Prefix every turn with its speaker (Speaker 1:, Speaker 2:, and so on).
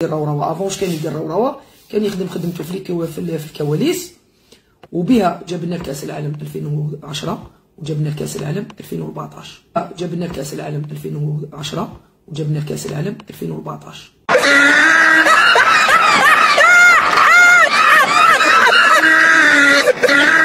Speaker 1: الروروه افونش كان يدير الروروه، كان يخدم خدمته في الكواليس، وبها جاب لنا كاس العالم 2010 وجاب لنا كاس العالم 2014. جاب لنا كاس العالم 2010 وجاب لنا كاس العالم 2014.